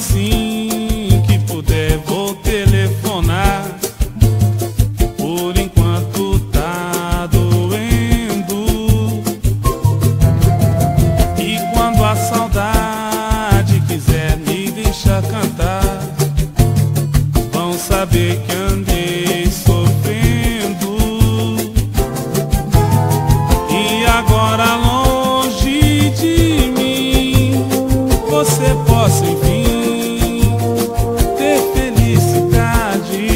assim que puder vou telefonar. Por enquanto tá doendo. E quando a saudade quiser me deixar cantar, vão saber que andei sofrendo. E agora longe de mim, você possa enfim ter felicidade.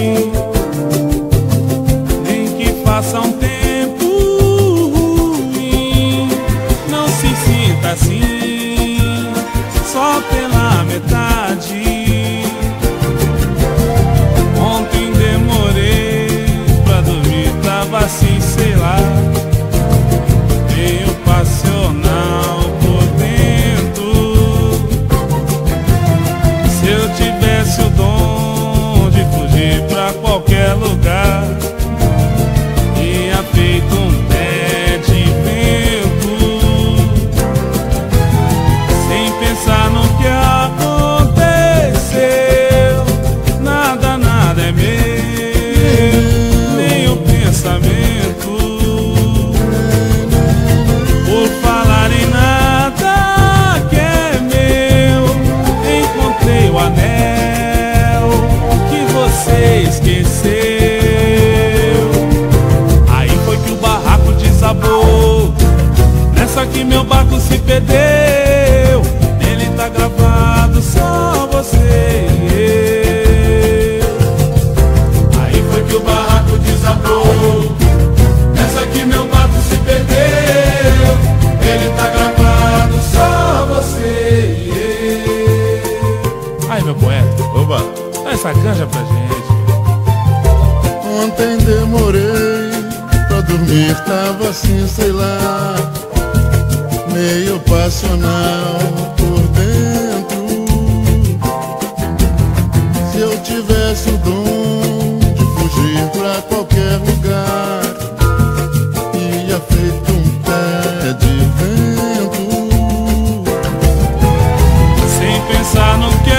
Nem que faça um tempo ruim, não se sinta assim só pela metade. Ontem demorei pra dormir, tava assim, sei lá, meio passional por dentro. Se eu tivesse o dom de fugir pra qualquer lugar, tinha feito um pé de vento, sem pensar no que aconteceu. Nada, nada é meu, nem o pensamento. Por falar em nada que é meu, encontrei o anel que você esqueceu. Aí foi que o barraco desabou, nessa que meu barco se perdeu. Nele tá gravado só você e eu. Aí foi que o barraco desabou, nessa que meu barco se perdeu. Ele tá gravado só você e eu. Aí, meu poeta, Oba! dá essa canja pra gente. Ontem demorei pra dormir, tava assim, sei lá, meio passional por dentro. Se eu tivesse o dom de fugir pra qualquer lugar, ia feito um pé de vento, Sem pensar no que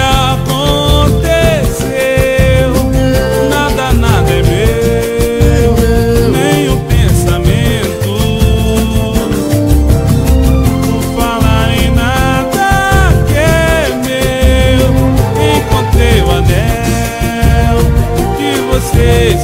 aconteceu. Nada, nada é meu, nem o pensamento. Por falar em nada que é meu, encontrei o anel que você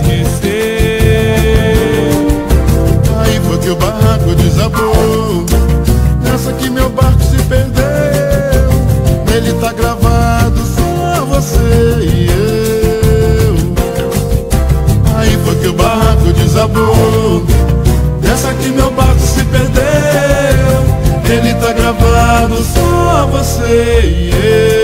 esqueceu. Aí foi que o barco desabou, nessa que meu barco se perdeu. Nele tá gravado só você e eu. Aí foi que o barco desabou, nessa que meu barco se perdeu. Nele tá gravado só você e eu.